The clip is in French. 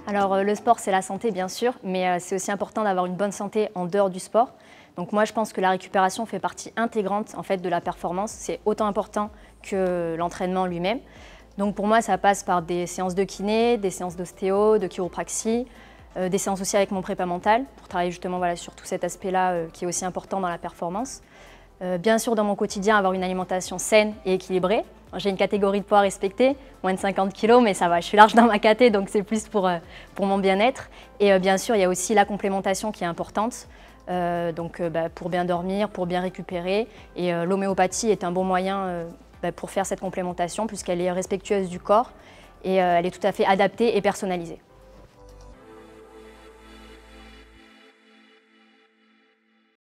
Alors le sport, c'est la santé bien sûr, mais c'est aussi important d'avoir une bonne santé en dehors du sport. Donc moi, je pense que la récupération fait partie intégrante en fait de la performance. C'est autant important que l'entraînement lui-même. Donc pour moi, ça passe par des séances de kiné, des séances d'ostéo, de chiropraxie, des séances aussi avec mon prépa mental pour travailler justement voilà, sur tout cet aspect-là qui est aussi important dans la performance. Bien sûr, dans mon quotidien, avoir une alimentation saine et équilibrée. J'ai une catégorie de poids respectée, moins de 50 kg, mais ça va, je suis large dans ma caté, donc c'est plus pour mon bien-être. Et bien sûr, il y a aussi la complémentation qui est importante, pour bien dormir, pour bien récupérer. Et l'homéopathie est un bon moyen pour faire cette complémentation, puisqu'elle est respectueuse du corps et elle est tout à fait adaptée et personnalisée.